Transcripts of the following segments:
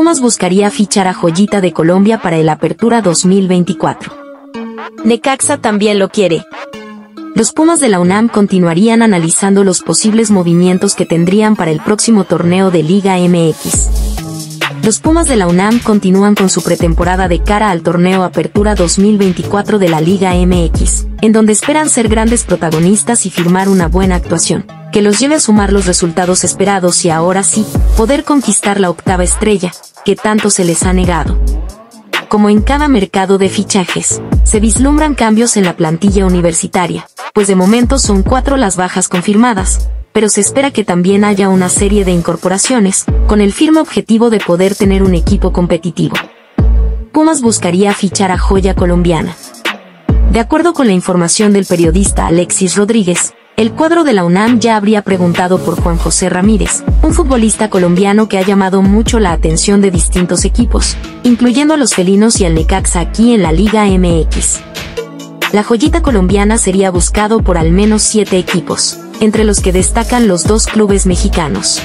Pumas buscaría fichar a Joyita de Colombia para el Apertura 2024. Necaxa también lo quiere. Los Pumas de la UNAM continuarían analizando los posibles movimientos que tendrían para el próximo torneo de Liga MX. Los Pumas de la UNAM continúan con su pretemporada de cara al torneo Apertura 2024 de la Liga MX, en donde esperan ser grandes protagonistas y firmar una buena actuación, que los lleve a sumar los resultados esperados y ahora sí, poder conquistar la octava estrella, que tanto se les ha negado. Como en cada mercado de fichajes, se vislumbran cambios en la plantilla universitaria, pues de momento son 4 las bajas confirmadas, pero se espera que también haya una serie de incorporaciones, con el firme objetivo de poder tener un equipo competitivo. Pumas buscaría fichar a joya colombiana. De acuerdo con la información del periodista Alexis Rodríguez, el cuadro de la UNAM ya habría preguntado por Juan José Ramírez, un futbolista colombiano que ha llamado mucho la atención de distintos equipos, incluyendo a los felinos y al Necaxa aquí en la Liga MX. La joyita colombiana sería buscado por al menos 7 equipos, entre los que destacan los 2 clubes mexicanos.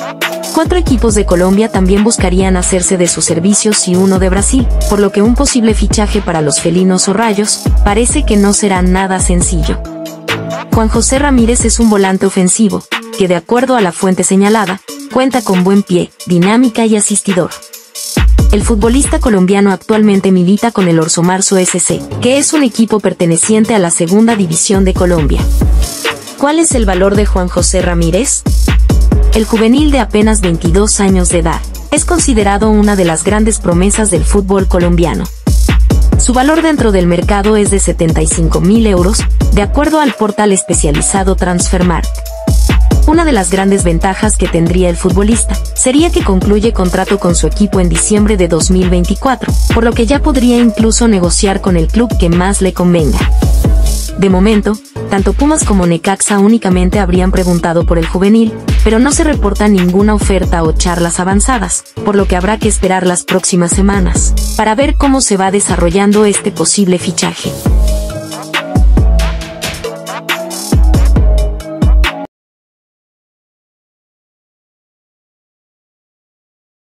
4 equipos de Colombia también buscarían hacerse de sus servicios y 1 de Brasil, por lo que un posible fichaje para los felinos o rayos parece que no será nada sencillo. Juan José Ramírez es un volante ofensivo, que de acuerdo a la fuente señalada, cuenta con buen pie, dinámica y asistidor. El futbolista colombiano actualmente milita con el Orso Marzo SC, que es un equipo perteneciente a la segunda división de Colombia. ¿Cuál es el valor de Juan José Ramírez? El juvenil de apenas 22 años de edad es considerado una de las grandes promesas del fútbol colombiano. Su valor dentro del mercado es de 75.000 euros, de acuerdo al portal especializado Transfermarkt. Una de las grandes ventajas que tendría el futbolista sería que concluye contrato con su equipo en diciembre de 2024, por lo que ya podría incluso negociar con el club que más le convenga. De momento, tanto Pumas como Necaxa únicamente habrían preguntado por el juvenil, pero no se reporta ninguna oferta o charlas avanzadas, por lo que habrá que esperar las próximas semanas para ver cómo se va desarrollando este posible fichaje.